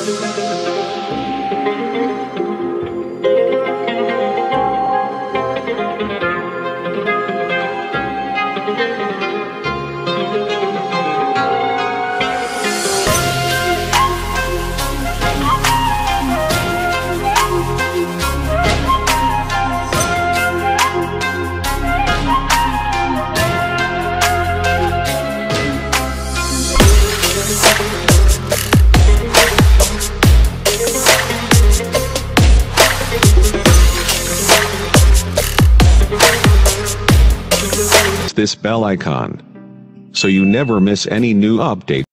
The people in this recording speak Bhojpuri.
This bell icon, so you never miss any new updates.